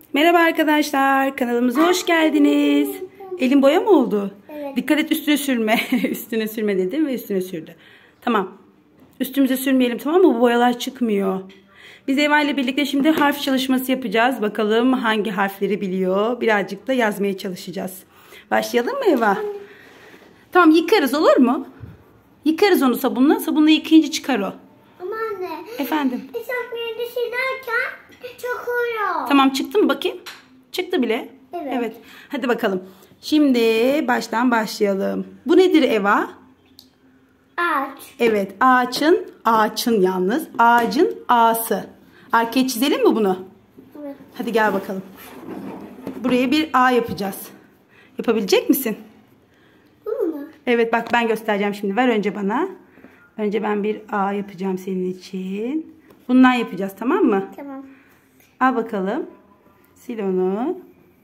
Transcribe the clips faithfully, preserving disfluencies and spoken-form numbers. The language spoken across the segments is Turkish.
Merhaba arkadaşlar, kanalımıza hoş geldiniz. Elin boya mı oldu? Evet. Dikkat et, üstüne sürme. Üstüne sürme dedim ve üstüne sürdü. Tamam. Üstümüze sürmeyelim, tamam mı? Bu boyalar çıkmıyor. Biz Eva ile birlikte şimdi harf çalışması yapacağız. Bakalım hangi harfleri biliyor. Birazcık da yazmaya çalışacağız. Başlayalım mı Eva? Tamam, yıkarız, olur mu? Yıkarız onu sabunla. Sabunla yıkayınca çıkar o. Ama anne. Efendim? Hesaplayı düşürürken çok oluyor. Tamam, çıktı mı bakayım? Çıktı bile. Evet. Evet. Hadi bakalım. Şimdi baştan başlayalım. Bu nedir Eva? Ağaç. Evet, ağaçın, ağaçın yalnız. Ağacın A'sı. Arkaya çizelim mi bunu? Evet. Hadi gel bakalım. Buraya bir A yapacağız. Yapabilecek misin? Bu mu? Evet, bak ben göstereceğim şimdi. Ver önce bana. Önce ben bir A yapacağım senin için. Bundan yapacağız, tamam mı? Tamam. Al bakalım. Sil onu.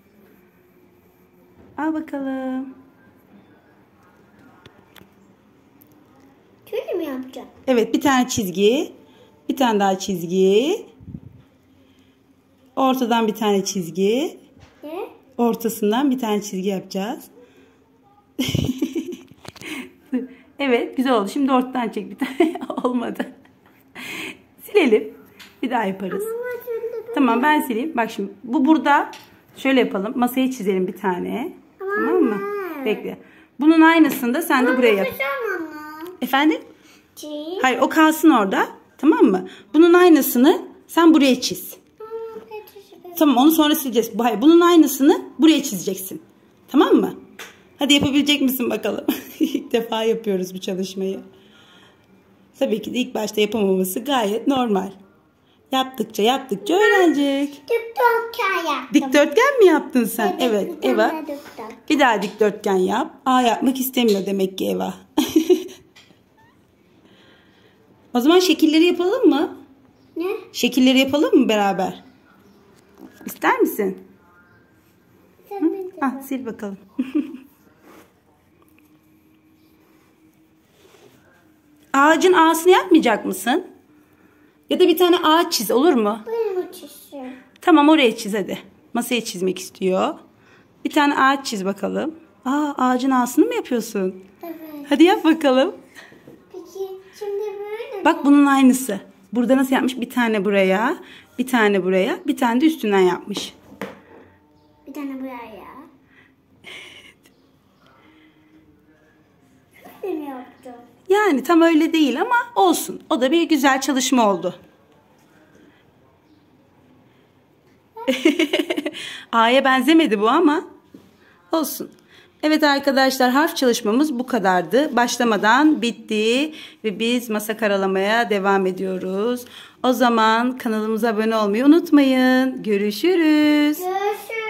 Al bakalım. Şöyle mi yapacağım? Evet, bir tane çizgi. Bir tane daha çizgi. Ortadan bir tane çizgi. Ne? Ortasından bir tane çizgi yapacağız. Evet, güzel oldu. Şimdi ortadan çek bir tane. Olmadı. Silelim. Bir daha yaparız. Ama şöyle Tamam, ben sileyim. Bak şimdi bu burada. Şöyle yapalım. Masayı çizelim bir tane. Tamam. Tamam mı? Bekle. Bunun aynısını da sen de buraya yap. Yapacağım ama. Efendim? Çiz. Hayır, o kalsın orada. Tamam mı? Bunun aynısını sen buraya çiz. Tamam, onu sonra sileceğiz. Hayır, bunun aynısını buraya çizeceksin. Tamam mı? Hadi, yapabilecek misin bakalım? İlk defa yapıyoruz bu çalışmayı. Tabii ki de ilk başta yapamaması gayet normal. Yaptıkça yaptıkça öğrenecek. Dikdörtgen yaptım. Dikdörtgen mi yaptın sen? Evet, bir Eva. tane dikdörtgen. Bir daha dikdörtgen yap. A yapmak istemiyor demek ki Eva. O zaman şekilleri yapalım mı? Ne? Şekilleri yapalım mı beraber? İster misin? Sen de. Ah, sil bakalım. Ağacın A'sını yapmayacak mısın? Ya da bir tane ağaç çiz, olur mu? Benim uçuşum. Tamam, oraya çiz hadi. Masayı çizmek istiyor. Bir tane ağaç çiz bakalım. Aa, ağacın A'sını mı yapıyorsun? Evet. Hadi yap bakalım. Peki şimdi böyle mi? Bak, bunun aynısı. Burada nasıl yapmış? Bir tane buraya, bir tane buraya, bir tane de üstünden yapmış. Bir tane buraya. Şöyle mi yapacağım? Yani tam öyle değil ama olsun. O da bir güzel çalışma oldu. A'ya benzemedi bu ama olsun. Evet arkadaşlar, harf çalışmamız bu kadardı. Başlamadan bitti ve biz masa karalamaya devam ediyoruz. O zaman kanalımıza abone olmayı unutmayın. Görüşürüz. Görüşürüz.